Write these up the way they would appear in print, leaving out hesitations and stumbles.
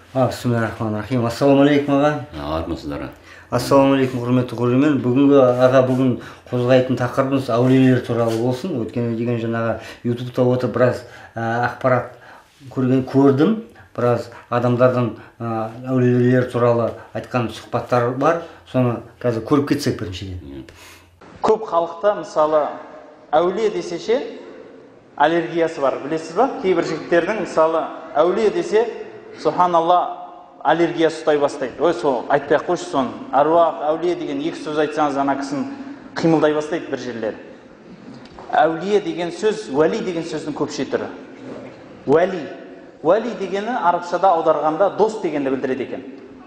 Бисмиллахиррахманиррахим. Ассалаумалейкум аға. Армысыздар. Ассалаумалейкум құрметті көрермен. Бүгін қозғайтын тақырыбымыз әулиелер туралы болсын. Өйткені деген жаңағы ютубта отырып біраз ақпарат көрдім. Біраз адамдардан әулиелер туралы айтқан сұхбаттар бар. Соны қазір көріп кетсек біріншіден. Көп халықта мысалы әулие десеше аллергиясы бар, білесіз ба? Кейбір жігіттердің мысалы әулие десе субханалла аллергия ұстай бастайды. Ой, сол айтпай ақ қойшы соны. Аруақ, әулие деген екі сөз айтсаңыз ана кісінің қимылдай бастайды бір жерлері. Әулие деген сөз, уәли деген сөздің көпше түрі. Уәли. Уәли дегені арабшада аударғанда дос дегенді білдіреді екен.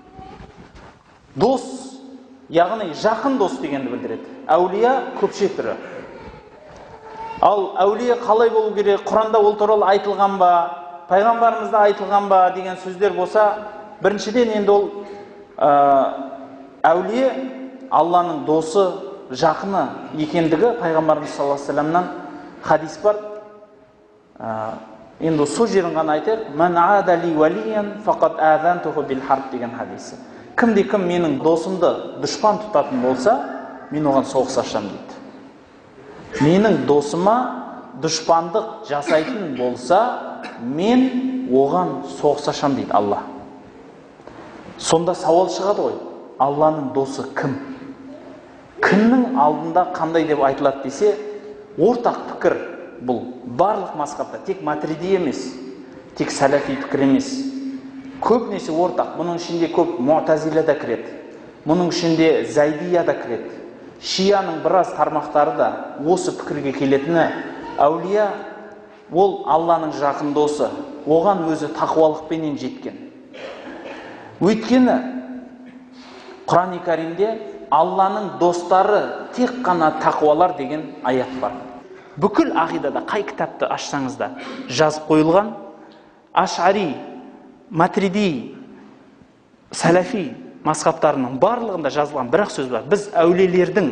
Дос, яғни жақын дос дегенді білдіреді. Әулия көпше түрі. Ал әулие қалай болу керек? Құранда ол туралы айтылған ба? Пайғамбарымызда айтылған ба деген сөздер болса, біріншіден енді ол әулие Алланың досы, жақыны екендігі пайғамбарымыз саллаллаху алейхи вассаламнан хадис бар. Енді сол жерін ғана айтайық. Ман адали валиян фақат азантуху бил харб деген хадисі. Кімде-кім менің досымды дұшпан тұтатын болса, мен оған соғыс ашам дейді. Менің досыма дұшпандық жасайтын болса, мен оған соғыс ашам дейді Алла. Сонда сауал шығады ғой, Алланың досы кім? Кімнің алдында қандай деп айтылады десе, ортақ пікір бұл. Барлық мазхабта, тек матриди емес, тек сәләфи пікір емес. Көбінесе ортақ, бұның ішінде көп муътазила да кіреді. Мұның ішінде зайдия да кіреді. Шияның біраз тармақтары да осы пікірге келетіні, әулия ол Алланың жақын досы, оған өзі тақуалықпенен жеткен. Өйткені Құран-ы Каримде Алланың достары тек қана тақуалар деген аят бар. Бүкіл ақидада қай кітапты ашсаңыз да жазып қойылған, Аш'ари, Матриди, Сәләфи мазхабтарының барлығында жазылған бір-ақ сөз бар. Біз әулиелердің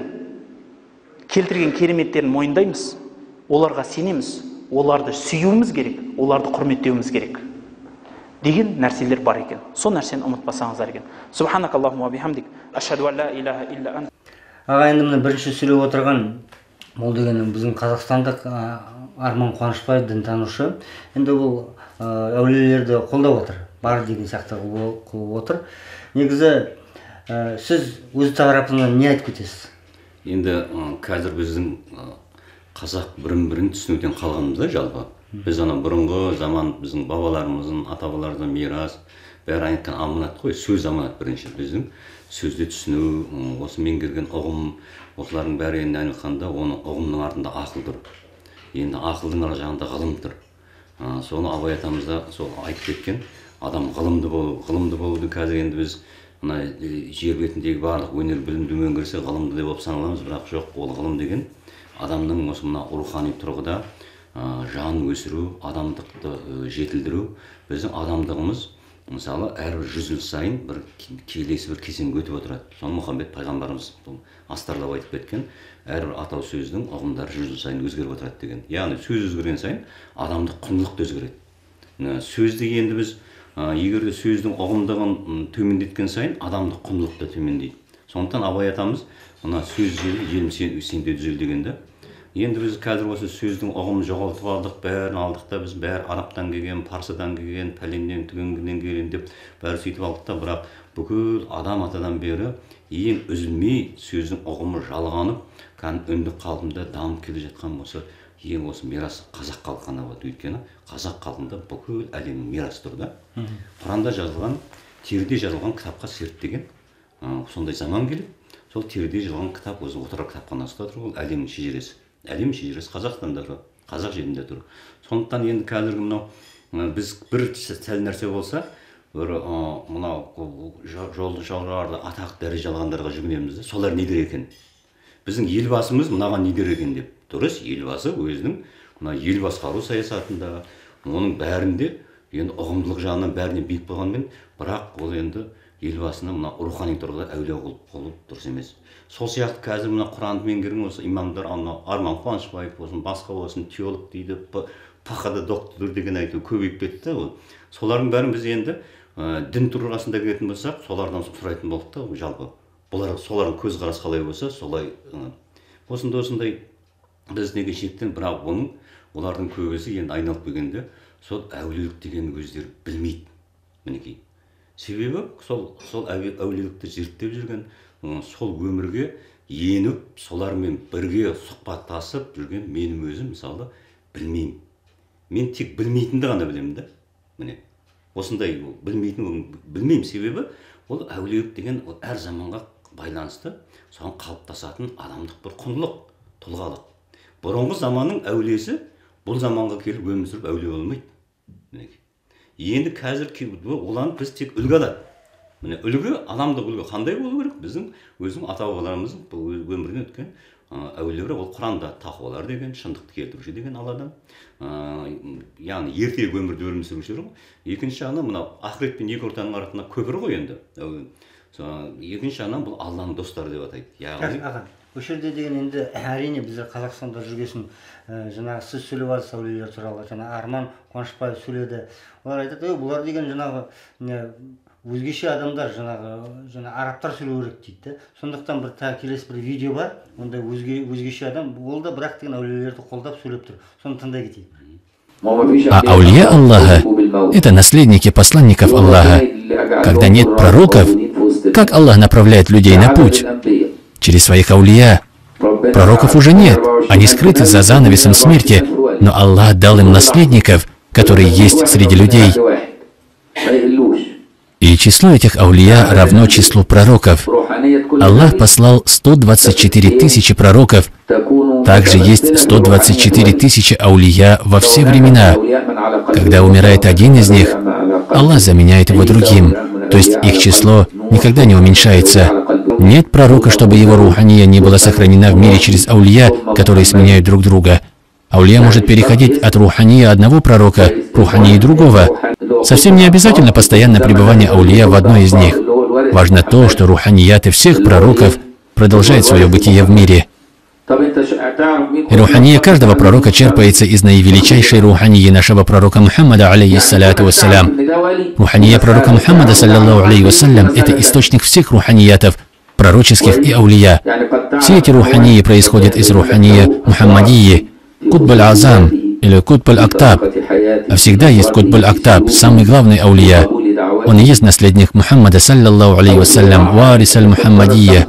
келтірген кереметтерін мойындаймыз, оларға сенеміз, оларды сүюіміз керек, оларды құрметтеуіміз керек деген нәрселер бар екен. Сол нәрсені ұмытпасаңыздар екен. Субханакаллахумма бихамдик, ашхаду ан ла илаха илля ант. Аға, енді міне бірінші сөйлеп отырған бұл дегенім біздің қазақстандық Арман Қуанышбай дінтанушы. Енді ол әулиелерді қолдап отыр, бар деген сияқты қылып отыр. Негізі сіз өз тарапынан не айтып кетесіз? Енді қазір біздің қазақ бірін-бірін түсінуден қалғанымыз да жалпы. Біз ана бұрынғы заман біздің бабаларымыздың, ата-бабаларымыздың мирас, бәрі айтқан аманат қой, сөз аманат бірінші. Біздің сөзді түсіну, осы меңгерген ұғым, осылардың бәрі енді айтқанда, оның ұғымның артында ақыл тұр. Енді ақылдың ар жағында ғылым тұр. Соны Абай атамыз да сол айтып кеткен. Адам ғылымды болуды қазір енді біз мына жер бетіндегі барлық өнер білімді меңгерсе ғылымды деп болып саналамыз, бірақ жоқ, ол ғылым деген адамның осы мына рухани тұрғыда жанын өсіру, адамдықты жетілдіру. Біздің адамдығымыз мысалы әрбір 100 жыл сайын бір келесі бір кезеңге өтіп отырады. Соны Мұхаммед пайғамбарымыз астарлап айтып кеткен, әрбір атау сөздің ұғымдары 100 жыл сайын өзгеріп отырады деген. Яғни сөз өзгерген сайын адамдық құндылық та өзгереді. Сөзді енді біз егер де сөздің ұғымдығын төмендеткен сайын адамдық құндылық та төмендейді. Сондықтан Абай атамыз мына сөз желім сенде түзел дегенде, енді біз қазір осы сөздің ұғымын жоғалтып алдық, бәрін алдық та, біз бәрі араптан келген, парсыдан келген, пәленнен түгеннен келген деп бәрі сөйтіп алдық та, бірақ бүкіл адам атадан бері ең үзілмей сөздің ұғымы жалғанып, үндік қалпында дамып келе жатқан осы ең осы мирас қазақ халқына болады. Өйткені қазақ халқында бүкіл әлемнің мирасы тұр да. Құранда жазылған, теріде жазылған кітапқа серт деген сондай заман келіп, сол теріде жазылған кітап өзі отырар кітапханасында тұр, ол әлемнің шежіресі. Әлем шежіресі Қазақстанда тұр, қазақ жерінде тұр. Сондықтан енді қазіргі мынау біз бір сәл нәрсе болса, бір мынау жолды жоғары атақ дәреже алғандарға жүгінеміз, солар не дер екен? Біздің елбасымыз мынаған не дер екен деп. Дұрыс, елбасы өзінің мына ел басқару саясатында, оның бәрінде енді ұғымдылық жағынан бәріне биік болғанмен, бірақ ол енді елбасына мына рухани тұрғыда әулие болып дұрыс емес. Сол сияқты қазір мына Құранды меңгерген осы имамдар, Арман Қуанышбаев болсын, басқа болсын, теолог дейді, ПХ-да доктор деген айту көбейіп кетті. Солардың бәрін біз енді дін тұрғысында келетін болсақ, солардан сұрайтын болдық та, жалпы солардың көзқарасы қалай болса солай. Осындай біз неге шектен, бірақ олардың көбісі енді айналып келгенде сол әулиелік деген өздері білмейді. Мінекей. Себебі сол әулиелікті зерттеп жүрген, сол өмірге еніп, солармен бірге сұхбаттасып жүрген менің өзім мысалы білмеймін. Мен тек білмейтінді ғана білемін да. Міне. Осындай білмеймін, себебі ол әулиелік деген әр заманға байланысты соған қалыптасатын адамдық бір құндылық, тұлғалық. Бұрынғы заманның әулиесі бұл заманға келіп өмір сүріп әулие болмайды. Енді қазір олан біз тек үлгі алады. Міне үлгі, адамдық үлгі қандай болу керек? Біздің өзің ата-бабаларымыздың бұл өмірден өткен әулиелер, ол Құранда тақуалар деген, шындықты келтіруші деген Алладан. Яғни ертегі өмірде өмір сүрушілер ғой. Екінші жағынан мына ақырет пен екі ортаның арасында көпір ғой енді. Екінші жағынан бұл Алланың достары деп атайды. Яғни осы жерде деген енді әрине біздер Қазақстанда жүргесін жаңағы сіз сөйлеп жатырсыз әулиелер туралы, жаңа Арман Қуанышбаев сөйледі. Олар айтады, бұлар деген жаңағы өзгеше адамдар, жаңағы арабтар сөйлеу керек дейді. Сондықтан бір келесі бір видео бар, онда өзгеше адам, ол да бірақ деген әулиелерді қолдап сөйлеп тұр. Соны тыңдай кетейік. А аулия Аллаха – это наследники посланников Аллаха. Когда нет пророков, как Аллах направляет людей на путь? Через своих аулия. Пророков уже нет, они скрыты за занавесом смерти, но Аллах дал им наследников, которые есть среди людей. И число этих аулия равно числу пророков. Аллах послал 124 тысячи пророков. Также есть 124 тысячи аулия во все времена. Когда умирает один из них, Аллах заменяет его другим. То есть их число никогда не уменьшается. Нет пророка, чтобы его рухания не была сохранена в мире через аулия, которые сменяют друг друга. Аулия может переходить от рухания одного пророка к рухании другого. Совсем не обязательно постоянное пребывание аулия в одной из них. Важно то, что руханияты всех пророков продолжают свое бытие в мире. И рухания каждого пророка черпается из наивеличайшей рухании нашего пророка Мухаммада, алейхиссалату вассалям. Рухания пророка Мухаммада, саллаллаху алейхи вассалям, это источник всех руханиятов, пророческих и аулия. Все эти рухании происходят из рухания Мухаммадии, Кутб-аль-Азам или Кутб-аль-Актаб. А всегда есть Кутб-аль-Актаб, самый главный аулия. Он и есть наследник Мухаммада, саллаллаху алейхи вассалям, варис аль-Мухаммадия.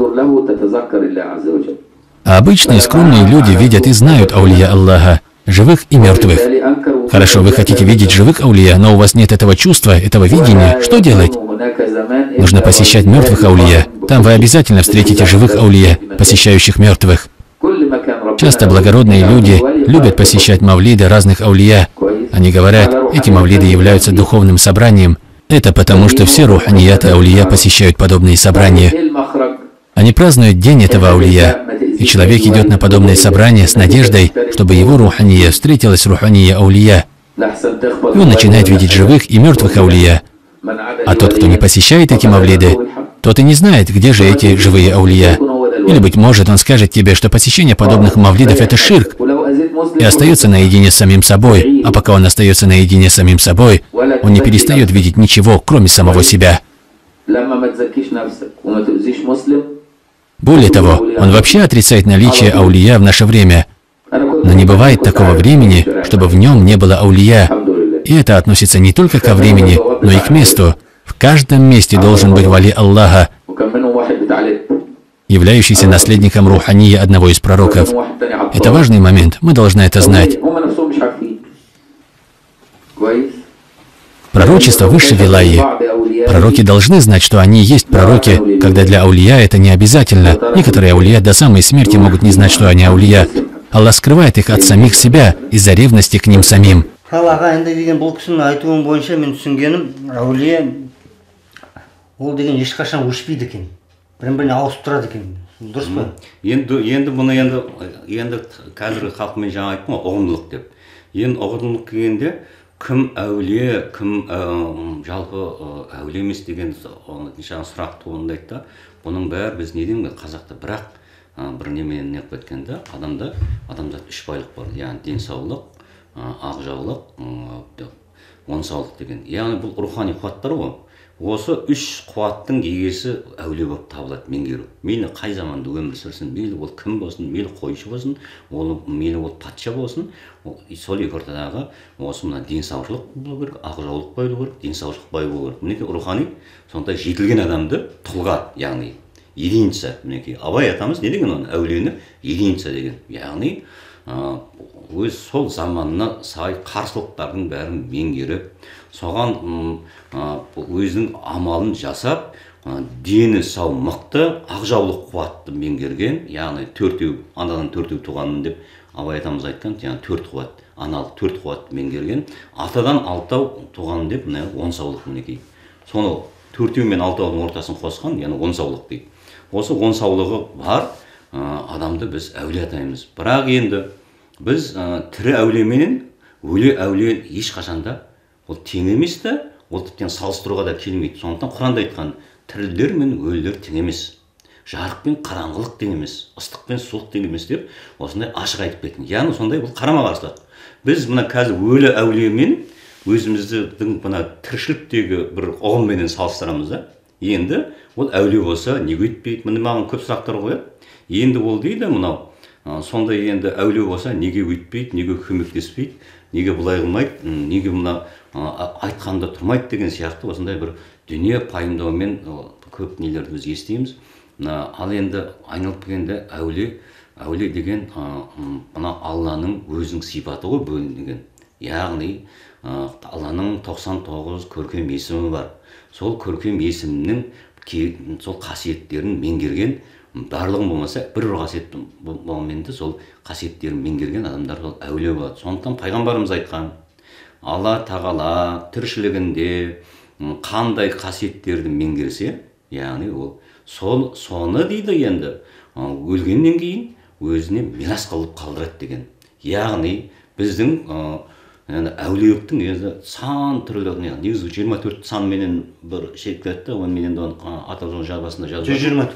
А обычные скромные люди видят и знают аулия Аллаха, живых и мертвых. Хорошо, вы хотите видеть живых аулия, но у вас нет этого чувства, этого видения. Что делать? Нужно посещать мертвых аулия. Там вы обязательно встретите живых аулия, посещающих мертвых. Часто благородные люди любят посещать мавлиды разных аулия. Они говорят, эти мавлиды являются духовным собранием. Это потому, что все руханияты аулия посещают подобные собрания. Они празднуют день этого аулия. И человек идет на подобное собрание с надеждой, чтобы его рухания встретилась с рухания аулия. И он начинает видеть живых и мертвых аулия. А тот, кто не посещает эти мавлиды, тот и не знает, где же эти живые аулия. Или, быть может, он скажет тебе, что посещение подобных мавлидов – это ширк, и остается наедине с самим собой. А пока он остается наедине с самим собой, он не перестает видеть ничего, кроме самого себя. Более того, он вообще отрицает наличие аулия в наше время. Но не бывает такого времени, чтобы в нем не было аулия. И это относится не только ко времени, но и к месту. В каждом месте должен быть вали Аллаха, являющийся наследником рухании одного из пророков. Это важный момент, мы должны это знать. Пророчество выше вилайи. Пророки должны знать, что они есть пророки, когда для аулия это не обязательно. Некоторые аулия до самой смерти могут не знать, что они аулия. Аллах скрывает их от самих себя из-за ревности к ним самим. Аға енді деген бұл кісінің айтуым бойынша мен түсінгенім, әулие ол деген ешқашан өшпейді екен. Бірін-біріне ауысып тұрады екен. Дұрыс па? Енді бұны енді қазіргі халқымен жаңа айттым ғой, ұғымдылық деп. Енді ұғымдылық дегенде кім әулие, кім жалпы әулие емес деген жаңа сұрақ туындайды да. Бұның бәрі біз не дейміз қазақта, бірақ бір немен не қылып кеткенде адамзат үш байлық бар. Яғни денсаулық, ақжаулық, онсаулық деген. Яғни бұл рухани қуаттар ғой. осы үш қуаттың егесі әулие болып табылады, меңгеру. Мейлі қай заманда өмір сүрсін, мейлі ол кім болсын, мейлі қойшы болсын, мейлі ол патша болсын, сол екі ортадағы осы мына денсаушылық болу керек, ақжаулық болу керек, денсаушылық бай болу керек. Мінекей рухани сондай жетілген адамды тұлға, яғни единица. Мінекей Абай атамыз не деген оны? Әулиені единица деген. Яғни өз сол заманына сай қарсылықтардың бәрін меңгеріп, соған өзінің амалын жасап, дені сау мықты, ақжаулық қуатты меңгерген, яғни төртеу, анадан төртеу туғанмын деп Абай атамыз айтқан, яғни төрт қуат, аналық төрт қуатты меңгерген, атадан алтау туғанмын деп, мына он саулық мінекей. Соны төртеу мен алтаудың ортасын қосқан, яғни он саулық дейді. Осы он саулығы бар адамды біз әулие атаймыз. Бірақ енді біз тірі әулиеменен өлі әулие ешқашанда ол тең емес та, ол тіптен салыстыруға да келмейді. Сондықтан Құранда айтқан, тірілер мен өлілер тең емес, жарық пен қараңғылық тең емес, ыстық пен суық тең емес деп осындай ашық айтып кеткен. Яғни сондай бұл қарама-қарсылық. Біз мына қазір өлі әулиемен өзіміздің мына тіршіліктегі бір ұғымменен салыстырамыз да. Енді ол әулие болса неге өйтпейді? Міне маған көп сұрақтар қояды. Енді ол дейді мынау, сондай енді әулие болса неге өйтпейді, неге көмектеспейді, неге бұлай қылмайды, неге мына айтқанда тұрмайды деген сияқты осындай бір дүние пайымдаумен көп нелерді біз естиміз. Ал енді айналып келгенде әулие деген мына Алланың өзінің сипаты ғой бөлінген. Яғни Алланың 99 көркем есімі бар. Сол көркем есімнің сол қасиеттерін меңгерген, барлығын болмаса бір қасиет болғанмен сол қасиеттерін меңгерген адамдар ол әулие болады. Сондықтан пайғамбарымыз айтқан, Алла тағала тіршілігінде қандай қасиеттерді меңгерсе, яғни ол соны дейді енді өлгеннен кейін өзіне мирас қылып қалдырады деген. Яғни біздің әулиеліктің енді сан түрлі, негізі 24 санменен бір шекетті, онменен де аталған жазбасында жазылған.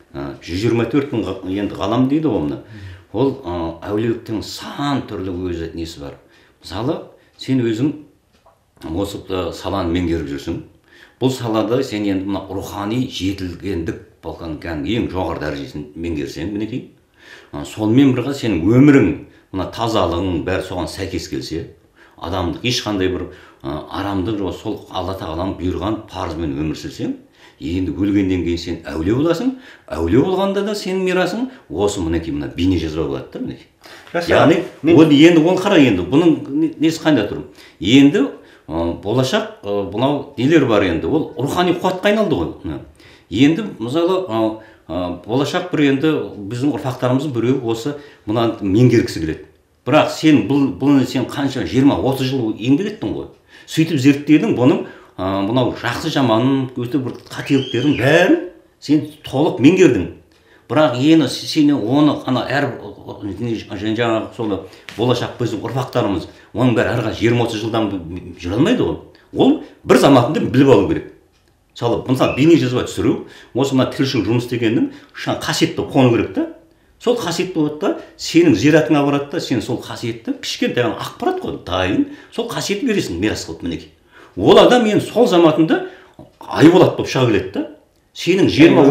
124 енді ғалам дейді оны. Ол әулиеліктің сан түрлі өзі несі бар. Мысалы, сен өзің осы саланы меңгеріп жүрсің. Бұл салада сен енді мына рухани жетілгендік болған ең жоғары дәрежесін меңгерсең, мінекей. Сонымен бірге сенің өмірің, мына тазалығың бәрі соған сәйкес келсе, адамдық ешқандай бір арамдық жоқ, сол Алла тағаланың бұйырған парызбен өмір сүрсең, енді өлгеннен кейін сен әулие боласың. Әулие болғанда да сенің мирасың осы мінекей мына бейне жазба болады да мінекей. Яғни енді ол қара, енді бұның несі қайда тұр? Енді болашақ бұнау нелер бар енді, ол рухани қуатқа айналды ғой. Енді мысалы болашақ бір енді біздің ұрпақтарымыздың біреуі осы мынаны меңгергісі келеді. Бірақ сен бұны сен қанша 20-30 жыл еңбек еттің ғой. Сөйтіп зерттедің бұның мынау жақсы жаманын, өте бір қателіктерін бәрін сен толық меңгердің. Бірақ енді сен оны әр жаңағы сол болашақ біздің ұрпақтарымыз оның бәрі әрға 20-30 жылдан жүре алмайды ғой. Ол бір заматында біліп алу керек. Мысалы бейне жазба түсіру, осы мына тілші жұмыс дегеннің қасиетті қону керек та. Сол қасиетті болады да, сенің зиратыңа барады да, сен сол қасиетті кішкентай ақпарат қой, дайын, сол қасиетті бересің мирас қылып мінекей. Ол адам мен сол заматында айболат болып шыға келеді да. Сенің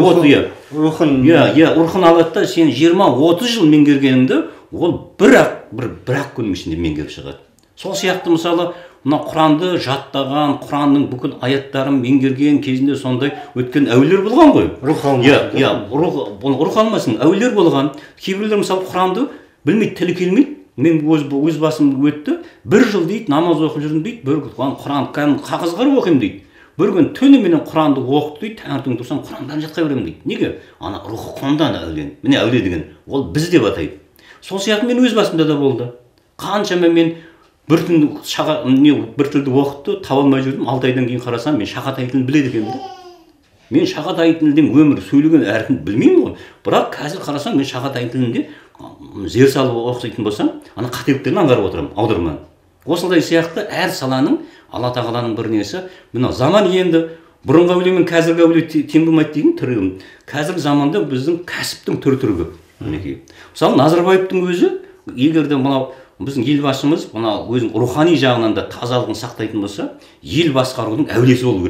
20-30 рухын алады да, сен 20-30 жыл меңгергеніңді ол бір-ақ күннің ішінде меңгеріп шығады. Сол сияқты мысалы мына Құранды жаттаған, Құранның бүкіл аяттарын меңгерген кезінде сондай өткен әулиелер болған ғой. Рух алмасын, әулиелер болған. Кейбіреулер мысалы Құранды білмейді, тілі келмейді. Мен өз басым өтті, 1 жыл дейді, намаз оқып жүрдім дейді, бір Құран қағаз қарап оқимын дейді. Бір күн түніменен Құранды оқыды дейді, таңертең тұрсам Құрандан жатқа беремін дейді. Неге? Ана рухы қондан әулие. Міне әулие деген ол біз деп атайды. Сол сияқты мен өз басымда да болды. Қаншама мен бір тілді оқытты, таба алмай жүрдім. 6 айдан кейін қарасам, мен Шағатай тілін біледі екенмін. Мен Шағатай тілінде өмір сөйлеген әркім білмеймін ғой. Бірақ қазір қарасам, мен Шағатай тілінде зер салып оқитын болсам, ана қателіктерін аңғарып отырамын, аударман. Осындай сияқты әр саланың Алла тағаланың бір несі. Мына заман енді бұрынғы әулие мен қазіргі әулие тең болмайды деген түрі. Қазіргі заманда біздің кәсіптің түрі көп. Мінекей. Мысалы Назарбаевтың өзі, егер де мынау біздің елбасымыз мына өзінің рухани жағынан да тазалығын сақтайтын болса, ел басқарудың әулиесі болу керек та.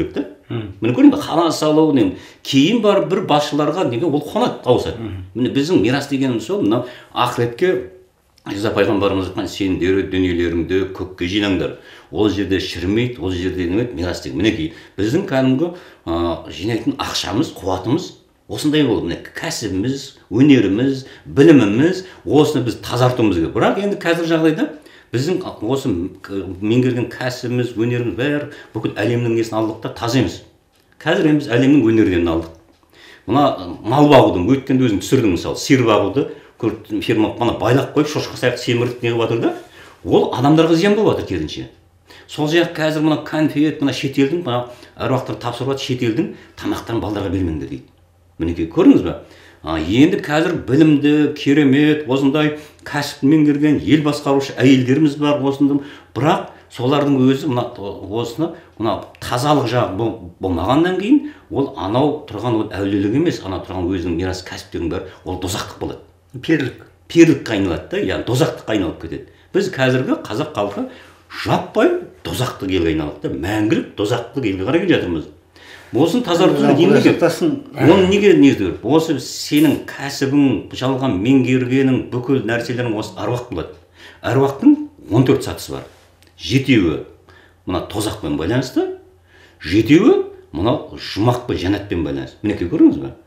міне көрдің бе, қала салу кейін барып бір басшыларға неге ол қонады, ауысады. Міне біздің мирас дегеніміз сол, мынау ақыретке Иза пайғамбарымыз айтқан, сен дүниелеріңді көкке жинаңдар. Ол жерде шірмейді, ол жерде мирас деген. Мінекей біздің кәдімгі жинайтын ақшамыз, қуатымыз осындай болды. Міне кәсібіміз, өнеріміз, біліміміз, осыны біз тазартуымыз керек. Бірақ енді қазір жағдайда біздің осы меңгерген кәсібіміз, өнеріміз бәрі бүкіл әлемнің несін алдық та таза емес. Қазір біз әлемнің өнердерін алдық. Мына мал бағудың, өткенде өзің түсірдің, мысалы, сиыр бағуды ферма байлап қойып, шошқа сияқты семіріп неғып жатыр да, ол адамдарға зиян болып жатыр керісінше. Сол жақ қазір мына конфет, мына шетелдің, мына әруақтар тапсырып жатыр, шетелдің тамақтарын балдарға бермеңдер дейді. Мінекей көрдіңіз бе? Енді қазір білімді, керемет, осындай кәсіп меңгерген ел басқарушы әйелдеріміз бар, осында, бірақ солардың өзі осыны тазалық жағы болмағаннан кейін, ол анау тұрған әулиелік емес, анау тұрған өзінің мирас кәсіптерінің бәрі ол дозақтық болады. Перлікке айналады да, яғни дозақтыққа айналып кетеді. Біз қазіргі қазақ халқы жаппай дозақтық елге айналдық та, мәңгілік дозақтық елге қарай келе жатырмыз. Осыны тазартуды оны неге керек? Осы сенің кәсібің, жалған меңгергенің бүкіл нәрселерің осы аруақ болады. Аруақтың 14 сатысы бар. 7-еуі мына тозақпен байланысты, 7-еуі мына жұмақпен, жәннатпен байланысты. Мінекей көрдіңіз бе?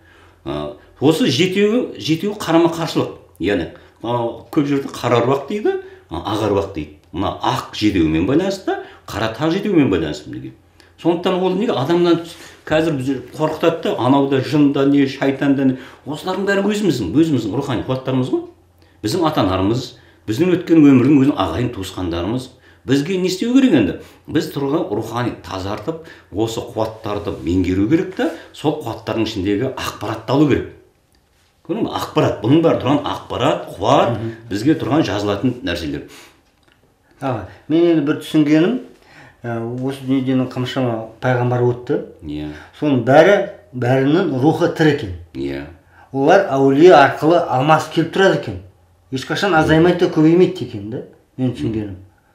Осы 7-еуі қарама-қарсылық. Яғни көп жерде қара аруақ дейді, ақ аруақ дейді. Мына ақ 7-еуімен байланысты, қара тақ 7-еуімен байланысты. Сондықтан ол неге адамнан қазір біз қорқытады да, анауда жында не, шайтанда не, осылардың бәрі өзіміздің рухани қуаттарымыз ғой. Біздің ата-аналарымыз, біздің өткен өмірдің өзінің ағайын туысқандарымыз. Бізге не істеу керек енді? Біз тұрған рухани тазартып, осы қуаттарды меңгеру керек та, сол қуаттардың ішіндегі ақпаратты алу керек. Көрдің бе? Ақпарат, бұның бәрі тұрған ақпарат, қуат, бізге тұрған жазылатын нәрселер. Мен енді бір түсінгенім, осы дүниеден қаншама пайғамбар өтті. Соның бәрінің рухы тірі екен. Олар әулие арқылы алмасып келіп тұрады екен. Ешқашан азаймайды да көбеймейді екен да, мен түсінгенім.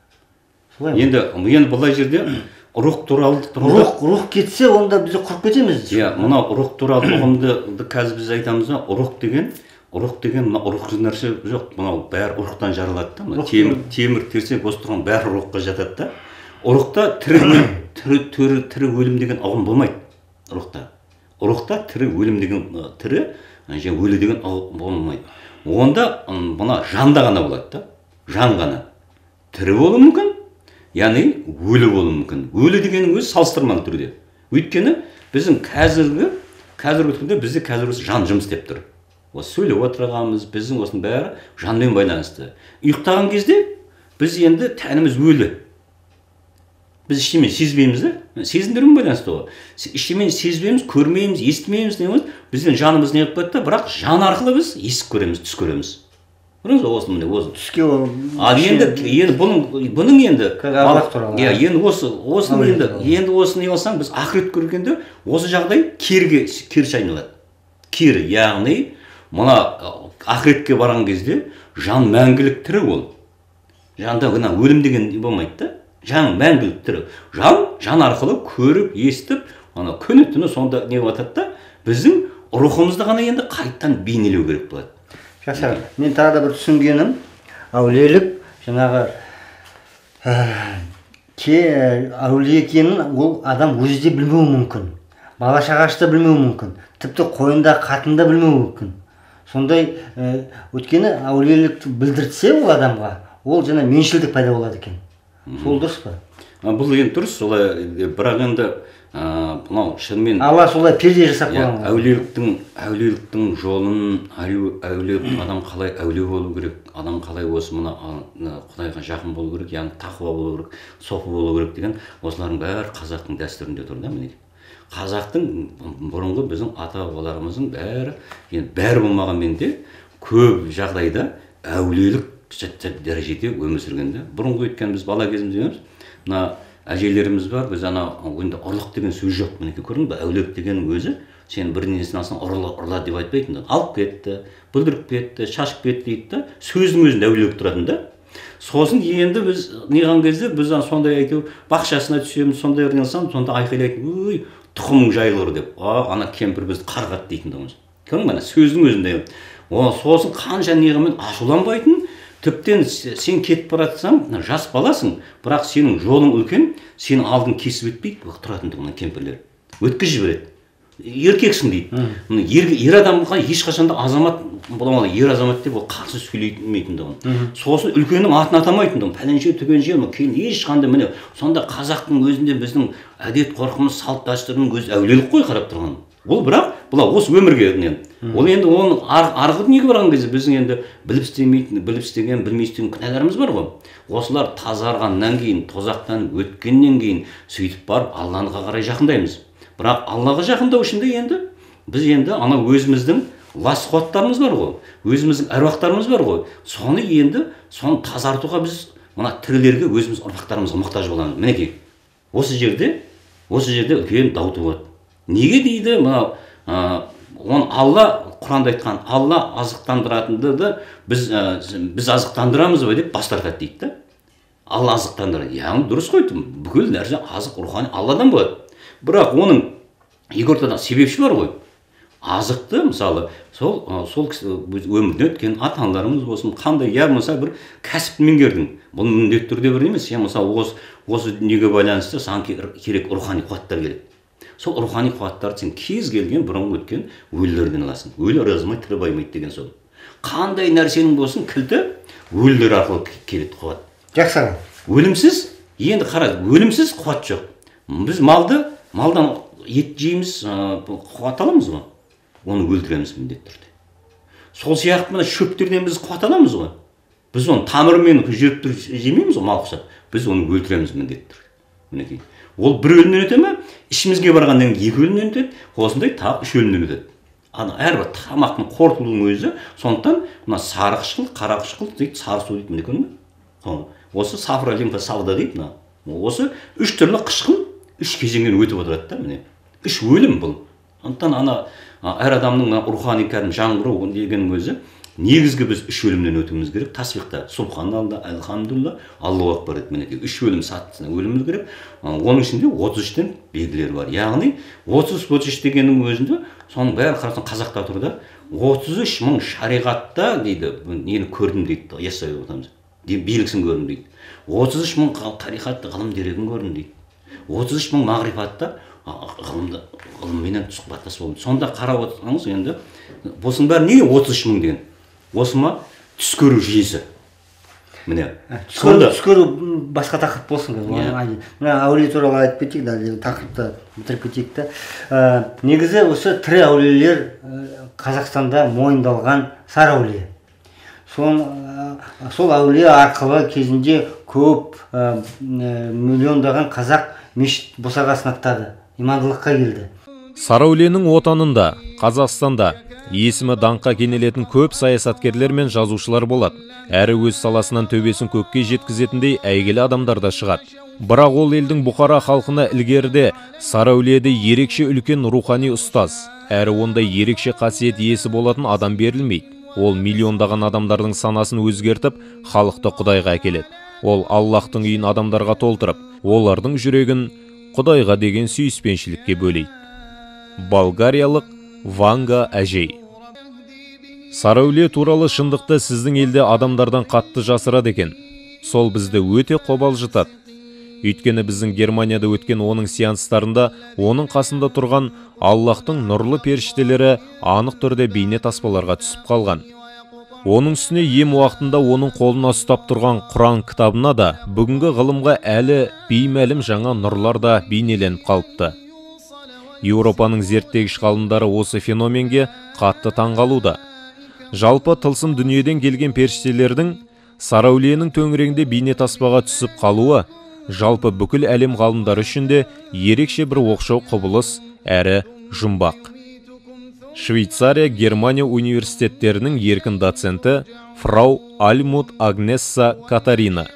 Енді бұлай жерде рух туралы рух кетсе, онда біз құрып кетеміз. Мына рух туралы ұғымды қазір біз айтамыз да, рух деген мына рухсыз нәрсе жоқ. Мынау бәрі рухтан жаралады да. Темір терсек осы тұрған бәрі рухқа жатады да. Рухта тірі өлім деген ұғым болмайды. Рухта тірі өлім деген өлі деген ұғым болмайды. Онда мына жанда ғана болады да. Жан ғана. Тірі болуы мүмкін, яғни өлі болуы мүмкін. Өлі дегенің өзі салыстырмалы түрде. Өйткені біздің қазіргі өткенде бізде қазір жан жұмыс істеп тұр. Осы сөйлеп отырғанымыз, біздің осының бәрі жанмен байланысты. Ұйықтаған кезде біз енді тәніміз өлі. Біз ештеме сезбейміз да, сезімдермен байланысты ғой. Ештеме сезбейміз, көрмейміз, естімейміз, біздің жанымыз не қылып кетті, бірақ жан арқылы біз естіп көреміз, түс көреміз. Көрдіңіз ба, осыны міне, түске енді бұның енді осыны не қылсаң, біз ақырет көргенде осы жағдай керісі айналады. Кері, яғни мына ақыретке барған кезде жан мәңгілік тірі ол. Жанда өлім деген болмайды да. Жан мәңгілік тірі. Жан арқылы көріп, естіп, күні түні сонда не батады да, біздің рухымызды ғана енді қайттан бейнелеу керек болады. Жақсы, мен тағы да бір түсінгенім, әулиелік жаңағы әулие екенін ол адам өзі де білмеуі мүмкін. Бала шағашты білмеуі мүмкін. Тіпті қойында, қатында білмеуі мүмкін. Сондай өткені әулиелікті білдіртсе ол адамға, ол жаңа меншілдік пайда болады екен. Сол дұрыс па? Бұл енді дұрыс, солай, бірақ енді мынау шынымен Алла солай перде жасап қойған. Әулиеліктің жолын, адам қалай әулие болу керек, адам қалай осы мына Құдайға жақын болу керек, яғни тақуа болу керек, софы болу керек деген осылардың бәрі қазақтың дәстүрінде тұр да, міне. Қазақтың бұрынғы біздің ата-бабаларымыздың бәрі болмағанмен де көп жағдайда әулиелік дәрежеде өмір сүргенде. Бұрынғы өткен біз бала кезімізде мына әжелеріміз бар, біз ойында ұрлық деген сөз жоқ. Мінекей көрдің бе, әулиелік деген өзі сен бір несін алсаң ұрла деп айтпайтын. Алып кетті, бүлдіріп кетті, шашып кетті дейді да, сөздің өзінде әулиелік тұратын да. Сосын енді біз неған кезде біз сондай әйтеу бақшасына түсеміз, сондай ұрын алсам, сонда айқайлайтын, ой, тұқымың жайылыр деп. Ана кемпір бізді қарғады дейтін тұғымыз. Көрдің бе, сөздің өзінде. Сосын қанша неғымен ашуланбайтын, тіптен сен кетіп баратсаң, жас баласың, бірақ сенің жолың үлкен, сенің алдың кесіп өтпейді, тұратын тұғынан кемпірлер. Өткізіп жібереді. Еркексің дейді. Ер адамға ешқашанда азамат боламады, ер азамат деп ол қарсы сөйлейтін тұғын. Сосын үлкеннің атын атамайтын тұғын. Пәленше түгенше кейін ешқандай міне сонда қазақтың өзінде біздің әдет ғұрпымыз, салт дәстүрінің өзі әулиелік қой қарап тұрған. Ол бірақ бұлар осы өмірге ол енді оның арғы дүниеге барған кезде біздің енді біліп істеген, білмей істеген күнәларымыз бар ғой. Осылар тазарғаннан кейін, тозақтан өткеннен кейін сөйтіп барып Аллаға қарай жақындаймыз. Бірақ Аллаға жақындау үшін де енді біз енді ана өзіміздің лас қуаттарымыз бар ғой, өзіміздің әруақтарымыз бар ғой. Соны тазартуға біз мына тірілерге өзіміз ұрпақтарымызға мұқтаж боламыз. Мінекей осы жерде үлкен дау туады. Неге дейді, оны Алла Құранда айтқан, Алла азықтандыратынды біз азықтандырамыз ба деп бас тартады дейді. Алла азықтандырады. Яғни дұрыс қой, бүкіл нәрсе азық рухани Алладан болады. Бірақ оның екі ортада себепші бар ғой. Азықты, мысалы, сол өмірден өткен ата-аналарымыз болсын, қандай, я мысалы бір кәсіпті меңгердің. Бұл міндетті түрде бір емес. Мысалы, осы дүниеге байланысты саған керек рухани қуаттар керек. Сол рухани қуаттарды сен кез келген бұрынғы өткен өлілерден аласың. Өлі ырғызмай, тірі баймайды деген сол. Қандай нәрсенің болсын кілті өлілер арқылы келеді қуат. Жақсы. Өлімсіз, енді қара, өлімсіз қуат жоқ. Біз малдан ет жейміз, қуат аламыз ғой. Оны өлтіреміз міндетті түрде. Сол сияқты мына шөптерден біз қуат аламыз ғой. Біз оны тамырымен жүріп тұрып жемейміз ғой, мал құсап. Біз оны өлтіреміз міндетті түрде. Мінекей. Ол бір өлімнен өте ме? Ішімізге барғаннан екі өлімнен өтеді, осындай тағы үш өлімнен өтеді. Әрбір тамақтың қорытылуының өзі, сондықтан мына сары қышқыл, қара қышқыл дейді, сары су дейді, көрдің бе? Осы сафра лимфа савда дейді. Осы үш түрлі қышқыл үш кезеңнен өтіп отырады да, міне. Үш өлім бұл. Сондықтан әр адамның рухани кәдімгі жаңғыру дегеннің өзі негізгі біз үш өлімнен өтуіміз керек. Тасбихта субханалла, әлхамдулилла, Аллаху акбар деп мінекей үш өлім сатысына өліміміз керек. Оның ішінде 33-тен белгілер бар. Яғни 33 дегеннің өзінде соның бәрі қарасаң қазақта тұр да 33 мың шариғатта дейді, нені көрдім дейді, яссауи отырмыз. Биліксін көрдім дейді. 33 мың тарихатта ғылым дерегін көрдім дейді. 33 мың мағрифатта ғылымменен сұхбаттас болды. Сонда қарап отырсаңыз енді осының бәрі неге 33 мың деген? Осы ма түс көру жүйесі. Міне. Түс көру басқа тақырып болсын. Мына әулие туралы айтып кетейік, тақырыпты бітіріп кетейік та. Негізі осы тірі әулиелер Қазақстанда мойындалған сары әулие. Сол әулие арқылы кезінде көп миллиондаған қазақ мешіт босағасын аттады, имандылыққа келді. Сарыәулиенің отанында, Қазақстанда есімі даңққа кенелетін көп саясаткерлер мен жазушылар болады. Әрі өз саласынан төбесін көкке жеткізетіндей әйгілі адамдар да шығады. Бірақ ол елдің бұқара халқына ілгеріде Сарыәулиеде ерекше үлкен рухани ұстаз, әрі ондай ерекше қасиет иесі болатын адам берілмейді. Ол миллиондаған адамдардың санасын өзгертіп, халықты Құдайға әкеледі. Ол Аллахтың үйін адамдарға толтырып, олардың жүрегін Құдайға деген сүйіспеншілікке бөлейді. Болгариялық Ванга әжей. Сарыәулие туралы шындықты сіздің елде адамдардан қатты жасырады екен. Сол бізді өте қобалжытады. Өйткені біздің Германияда өткен оның сеанстарында оның қасында тұрған Аллахтың нұрлы періштелері анық түрде бейне таспаларға түсіп қалған. Оның үстіне ем уақытында оның қолына ұстап тұрған Құран кітабына да бүгінгі ғылымға әлі беймәлім жаңа нұрлар да бейнеленіп қалыпты. Еуропаның зерттегіш ғалымдары осы феноменге қатты таңғалуда. Жалпы тылсым дүниеден келген періштелердің Сарыәулиенің төңірегінде бейне таспаға түсіп қалуы жалпы бүкіл әлем ғалымдары үшін де ерекше бір оқшау құбылыс әрі жұмбақ. Швейцария, Германия университеттерінің еркін доценті фрау Альмут Агнесса Катарина.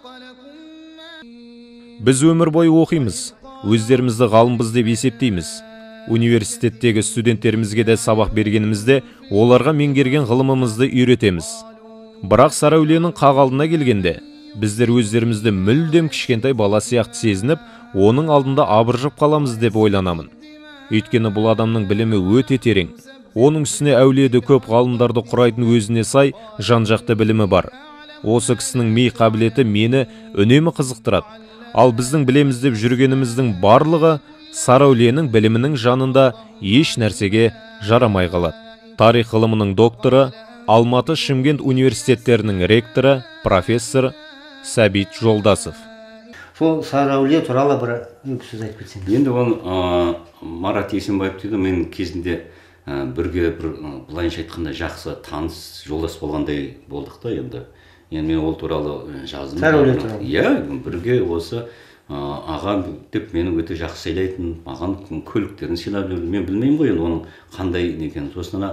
Біз өмір бойы оқимыз, өздерімізді ғалымбыз деп есептейміз. Университеттегі студенттерімізге де сабақ бергенімізде оларға меңгерген ғылымымызды үйретеміз. Бірақ Сарыәулиенің қағалдына келгенде біздер өздерімізді мүлдем кішкентай бала сияқты сезініп, оның алдында абыржып қаламыз деп ойланамын. Өйткені бұл адамның білімі өте терең. Оның үстіне әулиеде көп ғалымдарды құрайтын өзіне сай жан-жақты білімі бар. Осы кісінің ми қабілеті мені үнемі қызықтырады. Ал біздің білеміз деп жүргеніміздің барлығы сары әулиенің білімінің жанында еш нәрсеге жарамай қалады. Тарих ғылымының докторы, Алматы Шымкент университеттерінің ректоры, профессор Сәбит Жолдасов. Сол сары әулие туралы бір сөз айтып кетсеңіз. Енді оны Марат Есенбаев дейді, мен кезінде бірге былайынша айтқанда жақсы таныс жолдас болғандай болдық та енді. Енді мен ол туралы жаздым. Сары әулие туралы. Иә, бірге осы аға деп мені өте жақсы сыйлайтын, маған көліктерін сыйлап жүрді. Мен білмеймін ғой енді оның қандай екенін. Сосын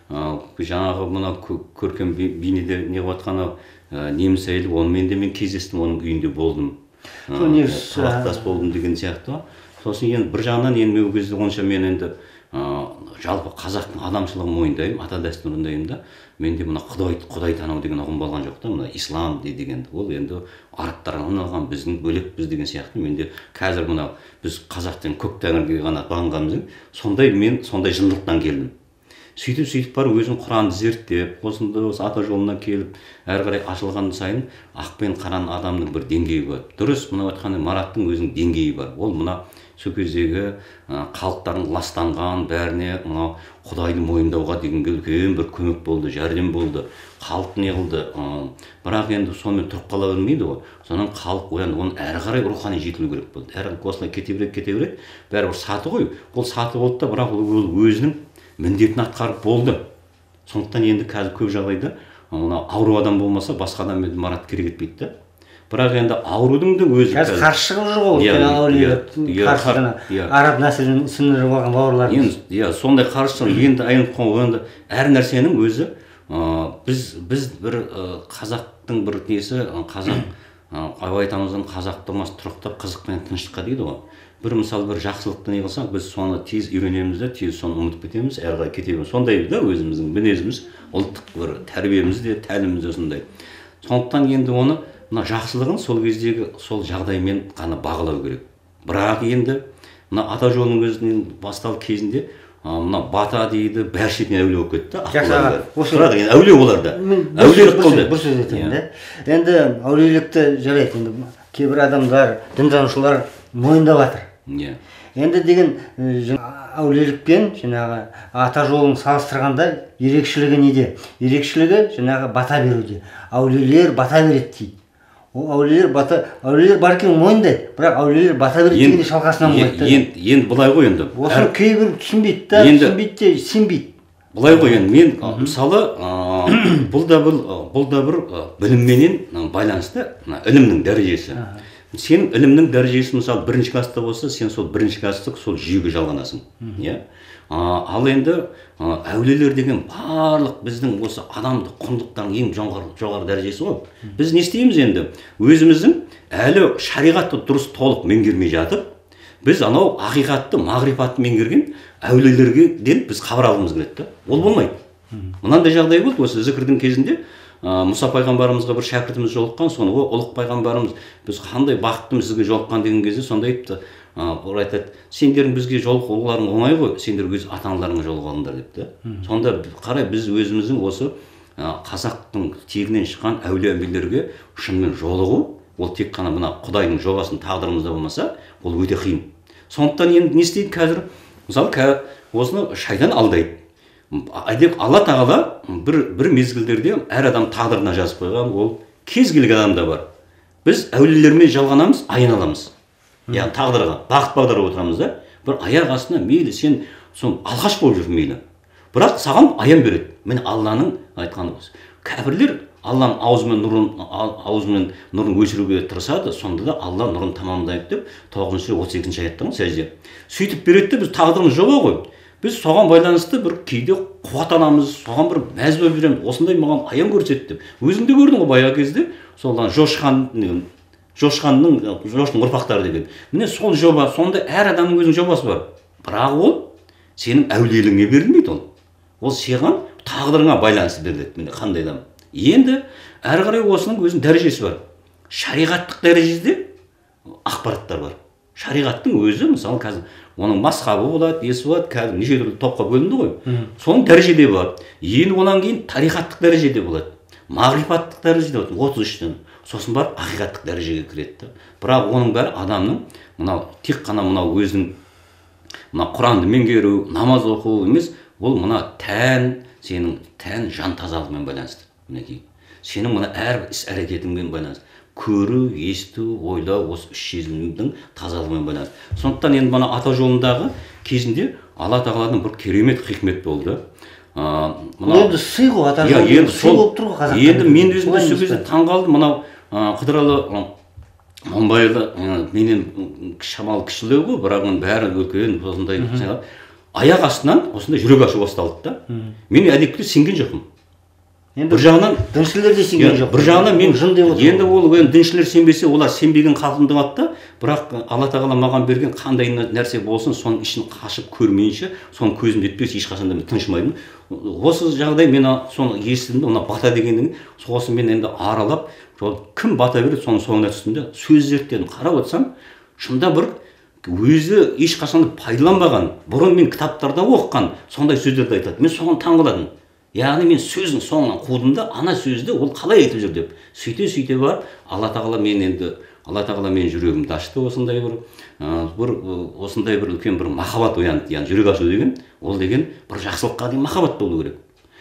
жаңағы мына көркем бейнеде не қылып неміс әйелі, онымен де мен кездестім, оның үйінде болдым. Сабақтас болдым деген сияқты. Сосын енді бір жағынан енді ол кезде онша мен енді жалпы қазақтың адамшылығын мойындаймын, ата дәстүріндеймін да. Менде мына құдай тану деген ұғым болған жоқ та, мына ислам деген. Ол енді арабтардан алған, біздің бөлекпіз деген сияқты. Менде қазір мына біз қазақтың көк тәңірге ғана бағынғанбыз, мен сондай жындылықтан келдім. Сөйтіп барып өзім Құранды зерттеп, осында осы ата жолына келіп, әрі қарай ашылған сайын ақ пен қараның адамның бір деңгейі бар. Дұрыс, мына айтқанда Мараттың өзінің деңгейі бар. Ол мына сол кездегі халықтардың ластанған бәріне мына Құдайды мойындауға дегенге үлкен бір көмек болды, жәрдем болды. Халық не қылды. Бірақ енді сонымен тұрып қала бермейді ғой. Сонан халық оянды, оны әрі қарай рухани жетілу керек болды. Әрі осылай кете береді, бәрібір саты ғой. Ол саты болды да, бірақ ол өзінің міндетін атқарып болды. Сондықтан енді қазір көп жағдайда ауру адам болмаса басқа адам Марат керек етпейді да. Бірақ енді аурудың да өзі қазір қарсы шығып жүр ғой, өйткені әулиелер қарсы араб нәсілін сіңіріп алған бауырларымыз. Иә, сондай қарсы шығып, енді айнып қойған әр нәрсенің өзі біз бір қазақтың бір несі, қазақ абай атамыздың қазақ тұрмас тұрақтап қызық пен тыныштыққа дейді ғой. Бір мысал бір жақсылықты не қылсақ, біз соны тез үйренеміз де, тез соны ұмытып кетеміз, әрі қарай кетеміз. Сондай да өзіміздің мінезіміз, ұлттық бір тәрбиеміз де, тәліміміз де сондай. Сондықтан енді оны мына жақсылығын сол кездегі сол жағдаймен ғана бағалау керек. Бірақ енді мына ата жолының өзінен басталып кезінде мына бата дейді, бәр шетінен әулие болып кетті. Әулие оларда. Бір сөз етейін да. Енді әулиелікті жарайды, енді кейбір адамдар, дінтанушылар мойындап жатыр. Енді деген әулиелікпен жаңағы ата жолын салыстырғанда ерекшілігі неде? Ерекшілігі жаңағы бата беруде. Әулиелер бата береді дейді. Ол әулиелер бар екенін мойындайды, бірақ әулиелер бата береді дегенде шалқасынан қойды. Енді былай ғой енді. Осыны кейбір түсінбейді де сенбейді. Былай ғой енді мен мысалы бұл да бір білімменен байланысты, ілімнің дәрежесі. Сен ілімнің дәрежесі мысалы бірінші класста болса, сен сол бірінші класстық сол жүйеге жалғанасың. Ал енді әулиелер деген барлық біздің осы адамдық құндылықтардың ең жоғары дәрежесі ғой. Біз не істейміз енді? Өзіміздің әлі шариғатты дұрыс толық меңгермей жатып, біз анау ақиқатты, мағрифатты меңгерген әулиелерден біз хабар алғымыз келеді. Ол болмайды. Мынандай жағдай болды, осы зікірдің кезінде Мұса пайғамбарымызға бір шәкіртіміз жолыққан, соны ұлық пайғамбарымыз біз қандай бақыттымыз сізге жолыққан деген кезде сонда айтты, олар айтады, сендердің бізге жолығуларың оңай ғой, сендер өз ата-аналарыңа жолығып алыңдар депті. Сонда қарай біз өзіміздің осы қазақтың тегінен шыққан әулие-әмбиелерге шынымен жолығу, ол тек қана мына Құдайдың жобасын тағдырымызда болмаса, ол өте қиын. Сондықтан енді не істейді қазір? Мысалы, осыны шайтан алдайды. Алла тағала бір мезгілдерде әр адам тағдырына жазып қойған, ол кез келген адамда бар. Біз әулиелермен жалғанамыз, аян аламыз. Яғни тағдырға, бақыт бағдар отырамыз да, бір аяқ астына мейлі сен сон алғаш болып жүр мейлі. Бірақ саған аян береді. Міне Алланың айтқаны осы. Кәпірлер Алланың аузымен нұрын өшіруге тырысады, сонда да Алла нұрын тамамдайды деп 9-32 аятта сәжде. Сөйтіп береді, біз тағдырымыз жоба ғой. Біз соған байланысты бір кейде қуаттанамыз, соған бір мәз болып жүреміз, осындай маған аян көрсетті деп. Өзіңде көрдің ғой баяғы кезде, солдан Жоштың ұрпақтары деген. Міне сол жоба, сонда әр адамның өзінің жобасы бар. Бірақ ол сенің әулиелігіңе берілмейді ол. Ол саған тағдырыңа байланысты беріледі. Міне қандай адам. Енді әрі қарай осының өзінің дәрежесі бар. Шариғаттық дәрежеде ақпараттар бар. шариғаттың өзі мысалы қазір оның масхабы болады, несі болады, қазір неше түрлі топқа бөлінді ғой. Соның дәрежеде болады. Енді онан кейін тарихаттық дәрежеде болады. Мағрифаттық дәрежеде болады 33-тен. Сосын барып ақиқаттық дәрежеге кіреді. Бірақ оның бәрі адамның мынау тек қана мынау өзінің мына Құранды меңгеру, намаз оқу емес, ол мына сенің тән жан тазалығымен байланысты. Мінекей. Сенің мына әрбір іс-әрекетіңмен байланысты. Көру, есту, ойлау, осы үш сезімнің тазалығымен байланысты. Сондықтан енді мына ата жолындағы кезінде Алла тағаладың бір керемет хикмет болды. Енді сый ғой, ата жолы сый болып тұр ғой қазақтар. Енді мен өзім де сол кезде таңғалдым. Мынау Қыдыралы Момбайлы менен шамалы кішілеу ғой, бірақ оның бәрі үлкен осындай аяқ астынан осындай жүрек ашу басталды да. Мен әдепке сенген жоқпын. Бір жағынан діншілер де сенген жоқ. Бір жағынан мен енді ол діншілер сенбесе, олар сенбеген халқымды атты, бірақ Алла тағала маған берген қандай нәрсе болсын, соның ішін қашып көрмейінше, соның көзімді етпес ешқашан да мен тыншымаймын. Осы жағдай мен соны естідім, мына бата дегеннің, сосын мен енді аралап, кім бата береді, соның соңына түстім. Сөз зерттедім, қарап отырсам, шында бір өзі ешқашан пайдаланбаған, бұрын мен кітаптарда оқыған сондай сөздерді айтады. Мен соған таңғаладым. Яғни мен сөздің соңынан қудым да, ана сөзді ол қалай айтып жүр деп. Сөйте барып, Алла тағала мен жүрегімді ашты, осындай бір үлкен бір махаббат оянды. Яғни жүрек ашу деген, ол деген бір жақсылыққа деген махаббат болу керек.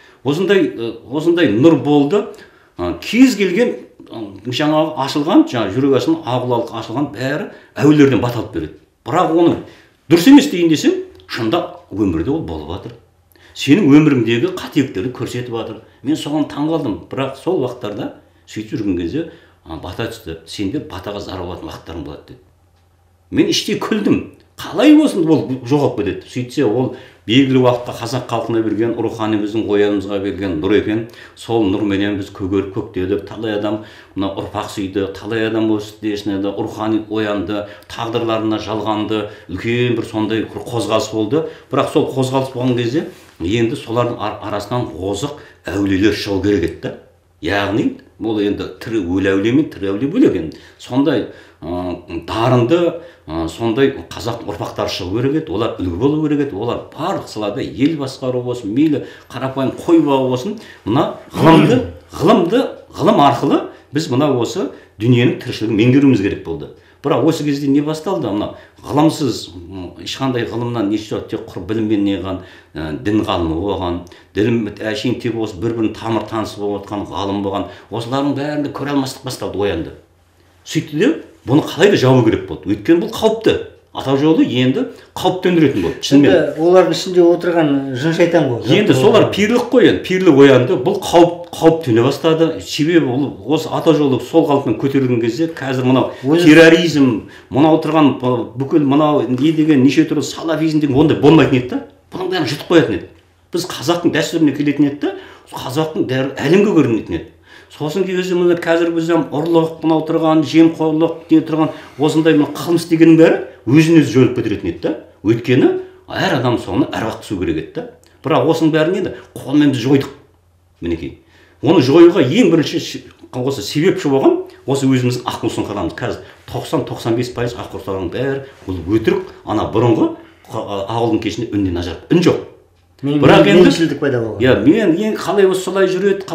Осындай нұр болды. Кез келген жаңағы ашылған, жүрек ашылған, ағылалық ашылған бәрі әулерден бата алып береді. Бірақ оның дұрыс емес дейін десем, шында өмірде ол болып жатыр. Сенің өміріңдегі қателіктерді көрсетіп жатыр. Мен соған таңғалдым. Бірақ сол уақыттарда сөйтіп жүрген кезде бата түсті. Сендер батаға зар болатын уақыттарың болады деді. Мен іштей күлдім. Қалай болсын ол жоғалып кетеді. Сөйтсе ол белгілі уақытта қазақ халқына берген, рухани біздің оянымызға берген нұр екен. Сол нұрменен біз көгеріп көктедік. Талай адам мына ұрпақ сүйді, талай адам осы десінеді, рухани оянды, тағдырларына жалғанды, үлкен бір сондай қозғалыс болды. Бірақ сол қозғалыс болған кезде енді солардың арасынан озық әулиелер шығу керек еді. Яғни бұл енді тірі өлі әулие мен тірі әулие бөлек енді. Сондай дарынды, сондай қазақ ұрпақтары шығу керек еді. Олар үлгі болу керек еді. Олар барлық салада ел басқару болсын, мейлі қарапайым қой бағу болсын, мына ғылым арқылы біз мына осы дүниенің тіршілігін меңгеруіміз керек болды. Бірақ осы кезде не басталды? Мына ғылымсыз, ешқандай ғылымнан неше тек құр біліммен неған, дін ғалымы болған, ділім әшейін тек осы бір-бірін тамыр танысы болып отқан ғалым болған, осылардың бәрінде көре алмастық басталды, оянды. Сөйтті де, бұны қалай да жабу керек болды. Өйткені бұл қауіпті. Ата жолы енді қауіп төндіретін болды. Шынымен олардың ішінде отырған жын шайтан ғой. Енді солар пирлік қой, енді пирлік оянды. Бұл қауіп төне бастады. Себебі осы ата жолы сол қалпымен көтерілген кезде қазір мынау терроризм, мынау отырған бүкіл мынау не деген неше түрлі салафизм деген ондай болмайтын еді да. Бұның бәрін жұтып қоятын еді. Біз қазақтың дәстүріне келетін еді да, қазақтың әлемге көрінетін еді. Сосын кезде мына қазір бізден ұрлық, мынау тұрған жемқорлық, не тұрған осындай мына қылмыс дегеннің бәрі өзін-өзі жойып кетіретін еді да. Өйткені әр адам соны әр уақыт түсу керек еді да. Бірақ осының бәрін енді қолмен біз жойдық. Мінекей. Оны жоюға ең бірінші осы себепші болған осы өзіміздің ақ сұңқарымыз. Қазір 90-95% ақ құрталардың бәрі бұл өтірік, ана бұрынғы ауылдың кешінде үннен ажырап үн жоқ. Бірақ енді пайда болған. Я, мен қалай осы солай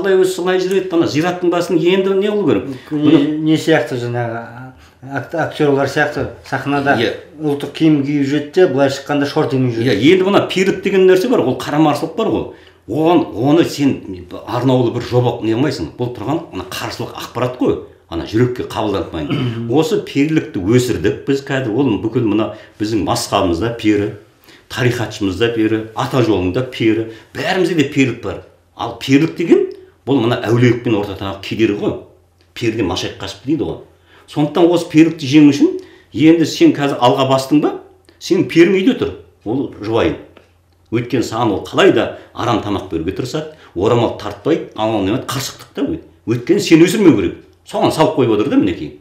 жүреді, ана зираттың басын енді не қылу керек? Не сияқты жаңағы актерлар сияқты сахнада ұлттық киім киіп жүреді де, былай шыққанда шортымен жүреді. Енді мына пирлік деген нәрсе бар, ол қарамаршылық бар ғой. Оны сен арнаулы бір жоба не қылмайсың. Бұл тұрған қарсылық ақпарат қой. Ана жүрекке қабылданбайды. Осы пирлікті өсірдік біз қазір, ол бүкіл мына біздің масхабымызда пері, тарихатшымызда пері, ата жолында пері, бәрімізде де перлік бар. Ал перлік деген бұл мына әулиелікпен ортадағы кедергі ғой. Перден машайық қашып дейді ғой. Сондықтан осы перлікті жеңу үшін енді сен қазір алға бастың ба, сен перің үйде тұр, ол жұбайың. Өйткені саған ол қалай да арам тамақ беруге тырысады, орамал тартпайды, қарсықтық та өйткені. Өйткені сен өсірмеу керек. Соған салып қойып отыр да мінекей.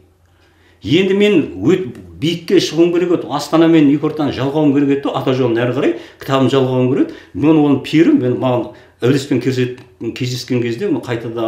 Енді мен биікке шығуым керек еді, Астанамен екі ортаны жалғауым керек еді, ата жолын әрі қарай кітабын жалғауым керек. Мен оның перім, маған әулеспен кездескен кезде қайтада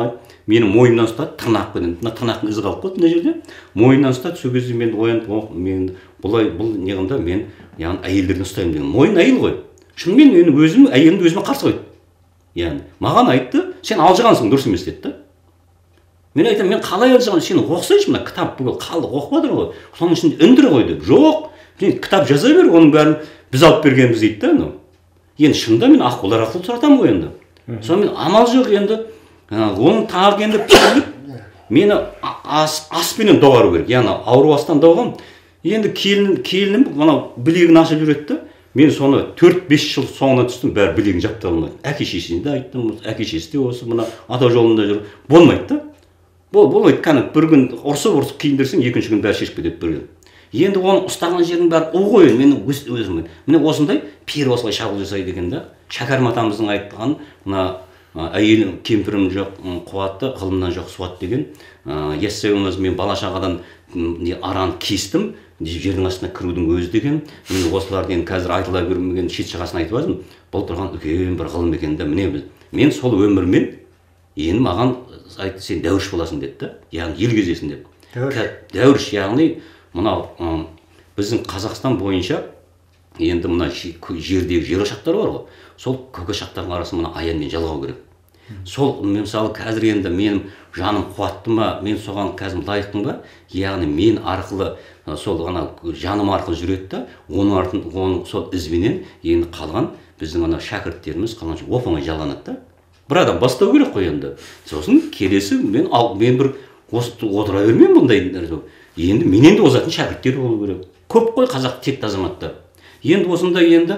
мені мойнымнан ұстады, тырнақпенен, мына тырнақтың ізі қалып қалды мына жерде, мойнымнан ұстады. Сол кезде мен оянып, мен бұл неғында мен яғни әйелдерден ұстаймын деген. Мойын әйел ғой. Шынымен мен өзім әйелімді өзіме қарсы қойды. Яғни маған айтты, сен алжығансың, дұрыс емес деді да. Мен айтамын, мен қалай алжыған, сен оқысайшы, мына кітап бүгін қалды оқып жатыр ғой, соның ішінде үндір ғой деп. Жоқ, сен кітап жаза бер, оның бәрін біз алып бергенбіз дейді да. Енді шынында мен аққулар ақыл сұратамын ғой енді. Сонымен амал жоқ енді, оның тағы енді пішіліп, мені аспенен доғару керек, яғни ауру астан доғам. Енді келінім мынау білегін ашып жүреді да. Мен соны 4-5 жыл соңына түстім, бәрі білегін жапты алмайды. Әке-шешесіне де айттым, әке-шешесі де осы мына ата жолында жүр. Болмайды да. Болмайды, кәні бір күн ұрсып киіндірсең, екінші күн бәрі шешіп кетеді бір күн. Енді оның ұстаған жерінің бәрі ұл ғой, мен өзім. Міне осындай пері осылай шабуыл жасайды екен да. Шәкәрім атамыздың айтқан, мына әйелім кемпірім жоқ қуатты, ғылымнан жоқ суат деген. Яссауымыз мен бала шағадан араны кестім, жердің астына кірудің өзі деген. Мен осыларды енді қазір айтыла бермеген шет жағасын айтып жатырмын. Бұл тұрған үлкен бір ғылым екен да. Міне мен сол өмірмен енді маған айтты, сен дәуірш боласың деді да. Яғни ел кезесің деп. Дәуірш яғни мынау біздің Қазақстан бойынша енді мына жердегі жер ошақтары бар ғой. Сол көк ошақтардың арасы мына аянмен жалғау керек. Сол мысалы қазір енді менің жаным қуатты ма, мен соған қазір лайықпын ба, яғни мен арқылы сол ғана жаным арқылы жүреді да, оның сол ізбенен енді қалған біздің ана шәкірттеріміз қалғанша оп-оңай жалғанады да. Бір адам бастау керек қой енді. Сосын келесі мен бір отыра бермеймін бұндай. Енді менен де озатын шәкірттер болу керек. Көп қой қазақ текті азаматтар. Енді осында енді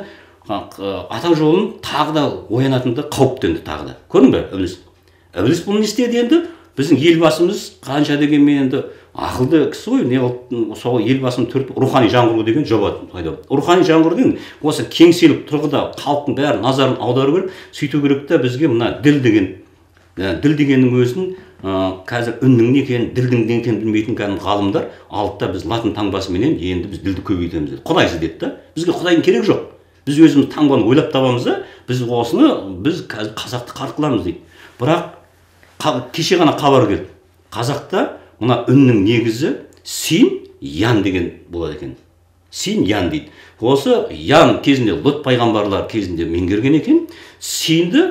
ата жолын тағы да оянатында қауіптенді тағы да. Көрдің бе, Ібіліс? Ібіліс бұл не істеді енді? Біздің елбасымыз қанша дегенмен енді ақылды кісі ғой, сол елбасының рухани жаңғыру деген жоба пайда болды. Рухани жаңғыру деген осы кеңселік тұрғыда халықтың бәрі назарын аудару керек, сөйту керек та бізге мына діл дегеннің өзін қазір үннің не екенін, ділдің не екенін білмейтін кәдімгі ғалымдар алды да біз латын таңбасыменен енді біз ділді көбейтеміз деді. Құдайсыз деді да. Бізге құдайдың керегі жоқ. Біз өзіміз таңбаны ойлап табамыз да, біз осыны біз қазір қазақты қарық қыламыз дейді. Бірақ кеше ғана хабар келді. Қазақта мына үннің негізі син, ян деген болады екен. Син, ян дейді. Осы ян кезінде Лот пайғамбарлар кезінде меңгерген екен. Синді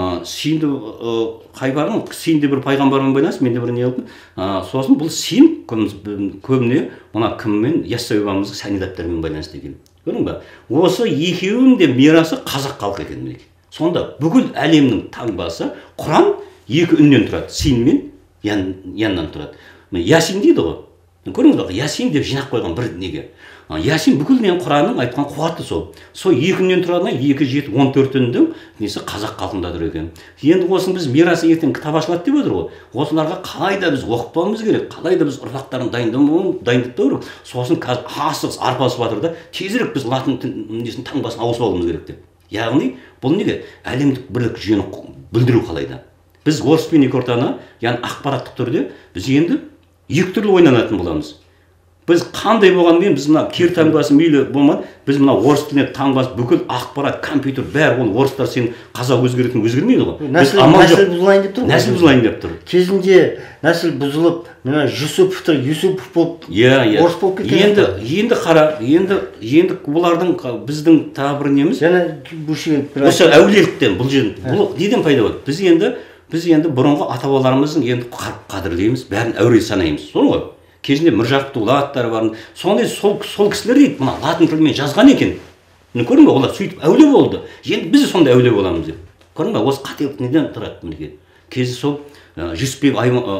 қайбардың, синде бір пайғамбармен байланысты, менде бір не oldu. Сосын бұл син көбіне мына кіммен Яссауи сәнидаттармен байланысты екен. Көрдің бе? Осы екеуінің де мирасы қазақ халқы екен мінекей. Сонда бүкіл әлемнің таңбасы Құран екі үннен тұрады. Син мен яннан тұрады. Ясин дейді ғой. Көрдіңіз бе? Ясин деп жинақ қойған бір неге. Ясин бүкіл Құранның айтқан қуаты сол. Сол екінен тұратына 2, 7, 14-дің несі қазақ халқында тұр екен. Енді осыны біз мирасы ертең кітап ашылады деп отыр ғой. Осыларға қалай да біз оқытпауымыз керек, қалай да біз ұрпақтарын дайындатпау керек. Сосын қазір асығыс арпалысып жатыр да, тезірек біз латын несін таңбасын ауысып алуымыз керек деп. Яғни бұл неге? Әлемдік бірлік жүйені білдіру қалайда. Біз орыс пен екі ортаны, яғни ақпараттық түрде біз енді екі түрлі ойнанатын боламыз. Біз қандай болғанмен біз мына кер таңбасы мейлі болмады, біз мына орыс тіліне таңбасы бүкіл ақпарат, компьютер бәрі ол орыстар сен қазақ өзгеретін өзгермейді ғой. Нәсіл бұзылайын деп тұр. Нәсіл бұзылайын деп тұр. Кезінде нәсіл бұзылып, Жүсіповтер, Юсупов болып, орыс болып кеткен. Енді қара, енді бұлардың біздің тағы бір неміз. Осы әулиеліктен бұл жерін. Бұл неден пайда болады? Біз енді бұрынғы ата-бабаларымыздың енді қадірлейміз, бәрін әулие санаймыз. Соны ғой. Кезінде Міржақып Дулаттар бар. Сондай сол кісілер дейді, мына латын тілімен жазған екен. Көрдің бе, олар сөйтіп әулие болды. Енді біз де сондай әулие боламыз деп. Көрдің бе, осы қателік неден тұрады мінекей. Кезі сол Жүсіпбек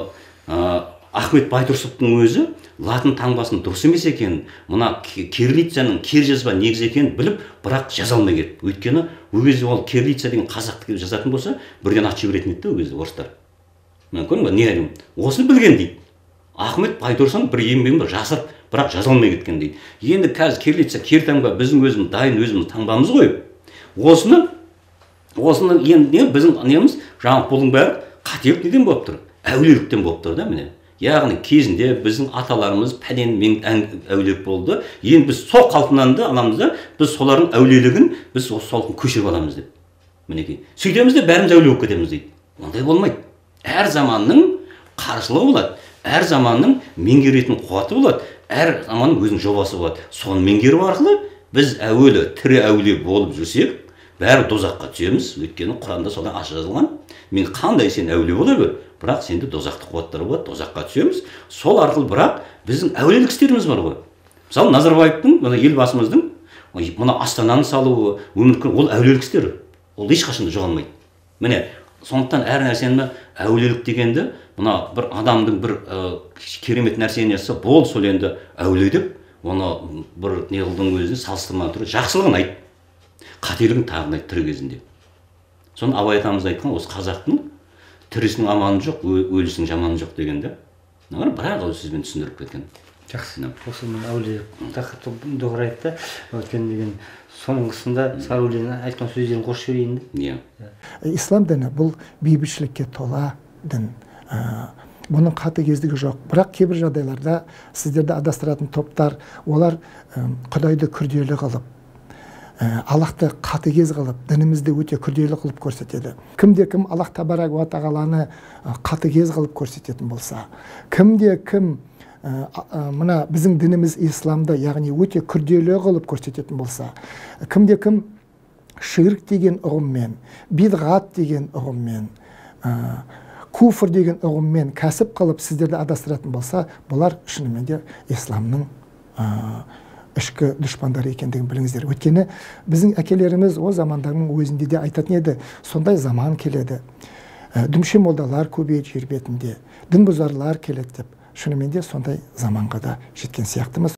Ахмет Байтұрсыновтың өзі латын таңбасының дұрыс емес екенін, мына кириллицаның кер жазба негіз екенін біліп, бірақ жаза алмай кетті. Өйткені ол кезде ол кириллица деген қазақты жазатын болса, бірден ат жіберетін еді ол кезде орыстар. Көрдің бе, не айтайын? Осыны білген дейді. Ахмет Байтұрсынов бір еңбегін бір жасырып, бірақ жаза алмай кеткен дейді. Енді қазір кириллица, кер таңба біздің өзіміз дайын өзіміз таңбамыз ғой. Осыны енді біздің неміз жаңағы бұның бәрі қателік неден болып тұр? Әулиеліктен болып тұр да міне. Яғни кезінде біздің аталарымыз пәлен мен әулиелік болды. Енді біз сол қалпынан да аламыз да, біз солардың әулиелігін біз сол қалпын көшіріп аламыз деп. Мінекей. Сөйтеміз де бәріміз әулие болып кетеміз дейді. Ондай болмайды. әр заманның қарсылығы болады, әр заманның меңгеретін қуаты болады, әр заманның өзінің жобасы болады. Соны меңгеру арқылы біз әуелі тірі әулие болып жүрсек, бәрі дозаққа түсеміз. Өйткені Құранда солай ашық жазылған. Мен қандай сен әулие бола бер, бірақ сенде дозақты қуаттар болады, дозаққа түсеміз. Сол арқылы бірақ біздің әулиелік істеріміз бар ғой. Мысалы Назарбаевтың, елбасымыздың мына Астананы салуы, ол әулиелік істері. Ол ешқашанда жоғалмайды. Міне, сондықтан әр нәрсені әулиелік дегенді, мына бір адамдың бір керемет нәрсені жасаса, бол сол енді әулие деп, оны бір неғылдың өзіне салыстырмай тұрып, жақсылығын айт, қателігін тағын айт тірі кезінде. Соны Абай атамыз айтқан, осы қазақтың тірісінің аманы жоқ, өлісінің жаманы жоқ дегенде, бірақ ол сөзбен түсіндіріп кеткен. Жақсы. Осы мен әулие тақырыпты доғыр айтты. Өткен деген соңғысында сары әулиенің айтқан сөздерін қосып жіберейін. Ислам діні бұл бейбітшілікке тола дін. Бұның қатыгездігі жоқ. Бірақ кейбір жағдайларда сіздерді адастыратын топтар, олар Құдайды күрделі қылып, Аллахты қатыгез қылып, дінімізді өте күрделі қылып көрсетеді. Кімде-кім Аллах табарак ва тағаланы қатыгез қылып көрсететін болса, кімде-кім мына біздің дініміз исламды, яғни өте күрделі қылып көрсететін болса, кімде-кім ширк деген ұғыммен, бидғат деген ұғыммен, куфр деген ұғыммен кәсіп қылып сіздерді адастыратын болса, бұлар шынымен де исламның ішкі дұшпандары екендігін біліңіздер. Өйткені біздің әкелеріміз о замандардың өзінде де айтатын еді, сондай заман келеді, дүмше молдалар көбейеді жер бетінде, дін бұзарлар келеді деп. Шынымен де сондай заманға да жеткен сияқтымыз.